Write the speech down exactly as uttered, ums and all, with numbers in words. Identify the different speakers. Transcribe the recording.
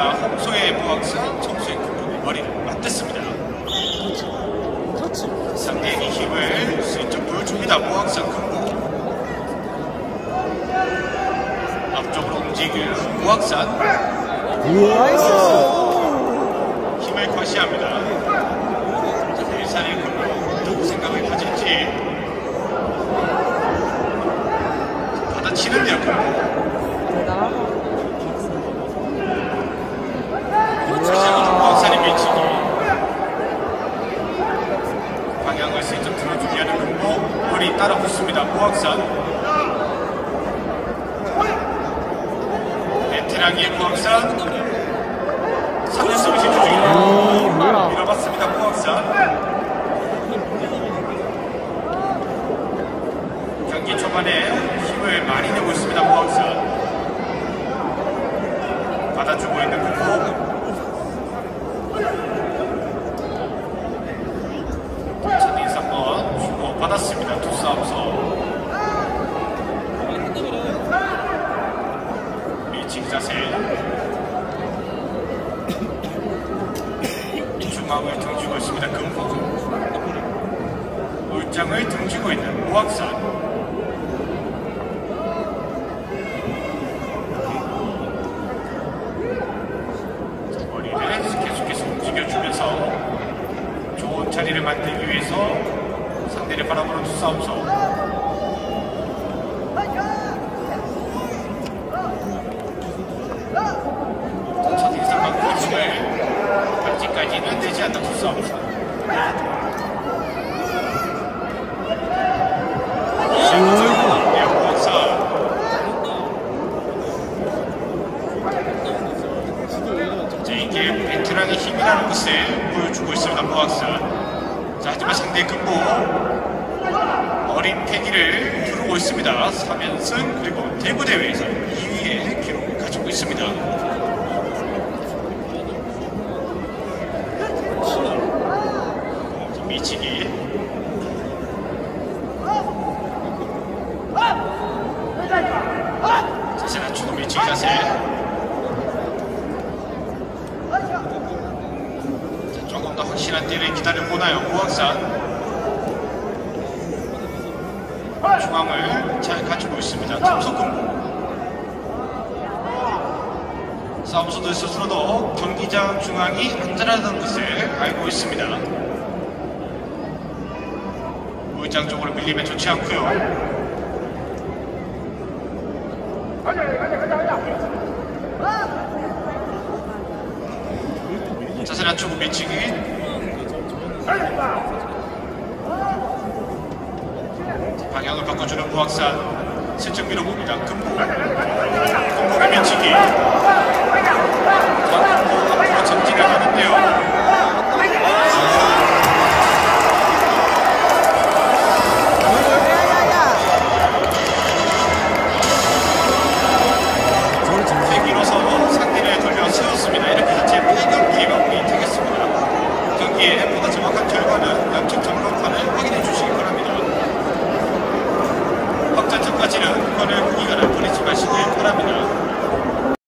Speaker 1: 자, 홍소의 무악산, 청소의 금목의 머리를 맞댔습니다. 상대에게 힘을 슬쩍 보여줍니다. 무악산 금목. 앞쪽으로 움직이는 무악산. 힘을 과시합니다. 일산의 금목 누구 생각을 가질지 받아치는데요. 금목. 무악산이 밀치기. 방향을 슬쩍 들어주게 하는 금목. 머리 따라 붙습니다. 무악산. 베테랑이의 무악산. 삼 년 서비스 중입니다. 밀어봤습니다. 무악산. 경기 초반에 힘을 많이 내고 있습니다. 무악산. 받아주고 있는 금목. 첫인사 한번 주고 받았습니다. 두 싸움서 밀치기 자세. 중앙을 등지고 있습니다. 금목. 울장을 등지고 있는 무악산. 자리를 만들기 위해서 상대를 바라보는 두 싸움서. 첫 인상과 힘을 발찌까지는 되지 않는 두 싸움서. 자, 이게 베테랑의 힘이라는 것을 보여주고 있습니다. 무악산. 자, 하지만 상대의 금목 어린 패기를 두르고 있습니다. 삼 연승 그리고 대구대회에서 이 위의 기록을 가지고 있습니다. 미치기. 자세 낮추고 미치기 자세. 조금 더 확실한 때를 기다려보나요. 무악산. 중앙을 잘 갖추고 있습니다. 탐속금목. 싸움선수 스스로도 경기장 중앙이 안전하다는 것을 알고 있습니다. 무장 쪽으로 밀리면 좋지 않고요. 자세 낮추고 밀치기. 방향을 바꿔주는 무악산. 슬쩍 밀어봅니다. 금목. 금목의 밀치기. 자, 금목 앞으로 전진을 하는데요.